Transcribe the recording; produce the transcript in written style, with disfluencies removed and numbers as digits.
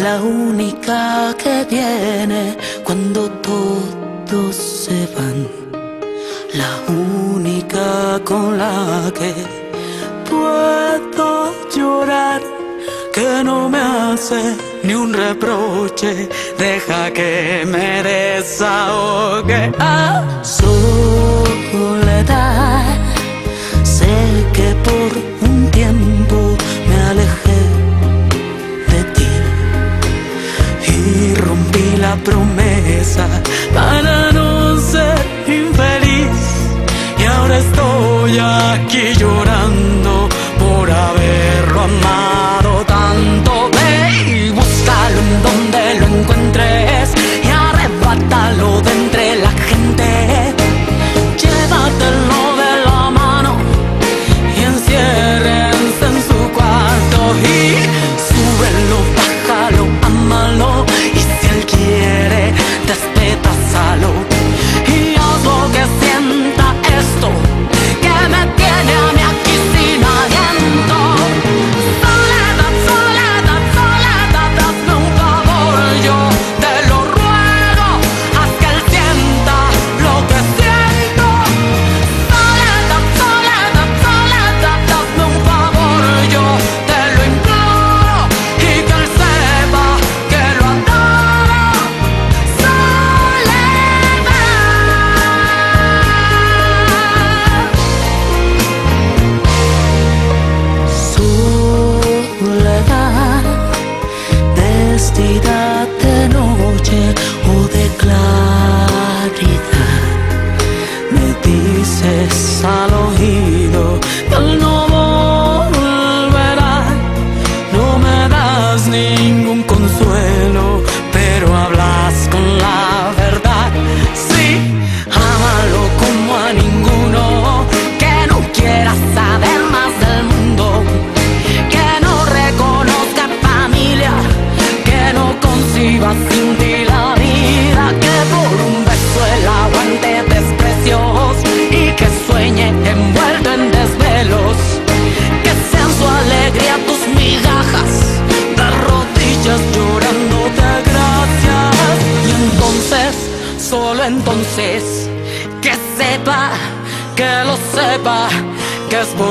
la única que viene cuando todos se van, la única con la que puedo llorar, que no me hace ni un reproche, deja que me desahogue. Soledad, sé que por un tiempo me alejé de ti y rompí la promesa para no ser infeliz, y ahora estoy aquí llorando por haberlo amado tanto. Ve y búscalo en donde lo encuentres y arrebátalo de entre la gente. Llévatelo de la mano y enciérrense en su cuarto y súbelo, bájalo, ámalo, y si él quiere, despedázalo y haz lo que sienta esto que me tiene a mí aquí sin aliento. Soledad, soledad, soledad, hazme un favor, yo te lo ruego, haz que él sienta lo que siento. Soledad, soledad, soledad, hazme un favor, yo te lo imploro, y que él sepa que lo adoro. Soledad, vestida de noche o de claridad, me dices al oído que él no volverá. No me das ningún consuelo, pero hablas con la verdad. Sí, ámalo como a ninguno, que no quiera saber más del mundo, que no reconozca familia, que no conciba sin ti la vida, que por un beso él aguante desprecios y que sueñe envuelto en desvelos, que sean su alegría tus migajas, de rodillas llorándote gracias. Y entonces, solo entonces, que sepa, que lo sepa, que es por